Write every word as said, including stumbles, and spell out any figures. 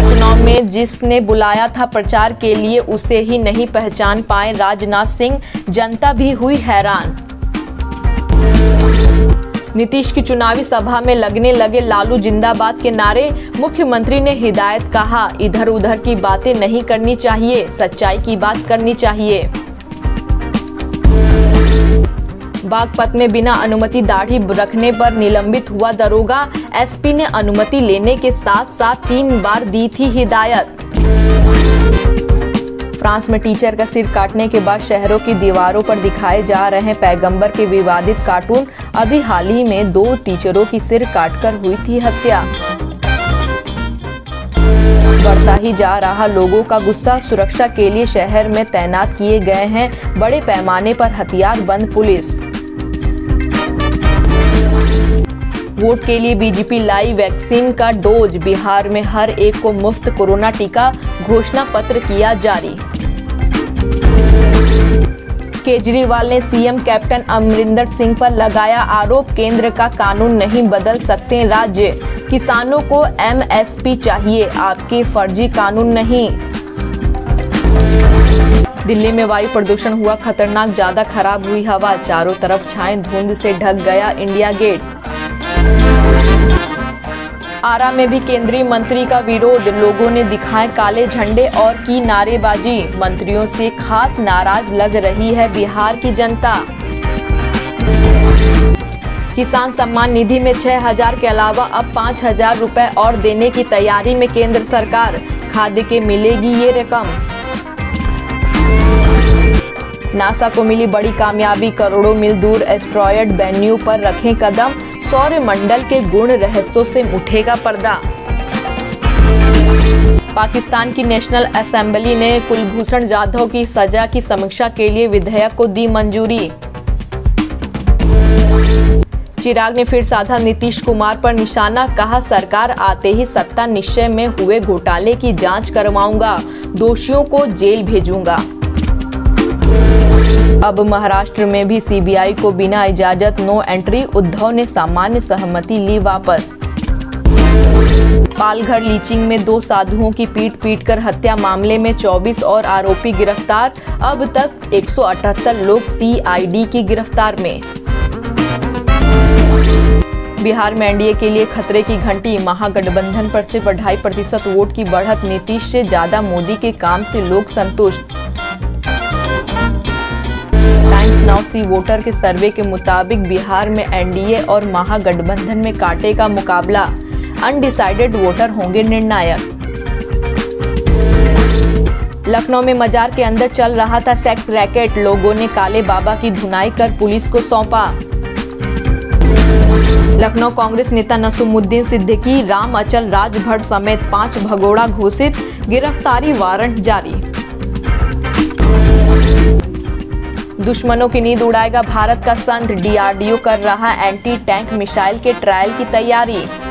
चुनाव में जिसने बुलाया था प्रचार के लिए उसे ही नहीं पहचान पाए राजनाथ सिंह, जनता भी हुई हैरान। नीतीश की चुनावी सभा में लगने लगे लालू जिंदाबाद के नारे, मुख्यमंत्री ने हिदायत कहा इधर उधर की बातें नहीं करनी चाहिए, सच्चाई की बात करनी चाहिए। बागपत में बिना अनुमति दाढ़ी रखने पर निलंबित हुआ दरोगा, एसपी ने अनुमति लेने के साथ साथ तीन बार दी थी हिदायत। फ्रांस में टीचर का सिर काटने के बाद शहरों की दीवारों पर दिखाए जा रहे पैगंबर के विवादित कार्टून, अभी हाल ही में दो टीचरों की सिर काटकर हुई थी हत्या। बढ़ता ही जा रहा लोगों का गुस्सा, सुरक्षा के लिए शहर में तैनात किए गए हैं बड़े पैमाने पर हथियार बंद पुलिस। वोट के लिए बीजेपी लाई वैक्सीन का डोज, बिहार में हर एक को मुफ्त कोरोना टीका, घोषणा पत्र किया जारी। केजरीवाल ने सीएम कैप्टन अमरिंदर सिंह पर लगाया आरोप, केंद्र का कानून नहीं बदल सकते राज्य, किसानों को एमएसपी चाहिए, आपके फर्जी कानून नहीं। दिल्ली में वायु प्रदूषण हुआ खतरनाक, ज्यादा खराब हुई हवा, चारों तरफ छाए धुंध से ढक गया इंडिया गेट। आरा में भी केंद्रीय मंत्री का विरोध, लोगों ने दिखाए काले झंडे और की नारेबाजी, मंत्रियों से खास नाराज लग रही है बिहार की जनता। किसान सम्मान निधि में छह हजार के अलावा अब पाँच हजार रुपए और देने की तैयारी में केंद्र सरकार, खाद्य के मिलेगी ये रकम। नासा को मिली बड़ी कामयाबी, करोड़ों मील दूर एस्ट्रॉयड बेन्यू पर रखें कदम, सौर मंडल के गुण रहस्यों से उठेगा पर्दा। पाकिस्तान की नेशनल असेंबली ने कुलभूषण जाधव की सजा की समीक्षा के लिए विधेयक को दी मंजूरी। चिराग ने फिर साधा नीतीश कुमार पर निशाना, कहा सरकार आते ही सत्ता निश्चय में हुए घोटाले की जांच करवाऊंगा, दोषियों को जेल भेजूंगा। अब महाराष्ट्र में भी सीबीआई को बिना इजाजत नो एंट्री, उद्धव ने सामान्य सहमति ली वापस। पालघर लीचिंग में दो साधुओं की पीट पीट कर हत्या मामले में चौबीस और आरोपी गिरफ्तार, अब तक एक सौ अठहत्तर लोग सीआईडी की गिरफ्तार में। बिहार में एनडीए के लिए खतरे की घंटी, महागठबंधन पर सिर्फ ढाई प्रतिशत वोट की बढ़त, नीतीश से ज्यादा मोदी के काम से लोग संतुष्ट। टाइम्स नाउ सी वोटर के सर्वे के मुताबिक बिहार में एनडीए और महागठबंधन में कांटे का मुकाबला, अनडिसाइडेड वोटर होंगे निर्णायक। लखनऊ में मजार के अंदर चल रहा था सेक्स रैकेट, लोगों ने काले बाबा की धुनाई कर पुलिस को सौंपा। लखनऊ कांग्रेस नेता नसूमुद्दीन सिद्दीकी, राम अचल राजभर समेत पांच भगोड़ा घोषित, गिरफ्तारी वारंट जारी। दुश्मनों की नींद उड़ाएगा भारत का संत, डीआरडीओ कर रहा एंटी टैंक मिसाइल के ट्रायल की तैयारी।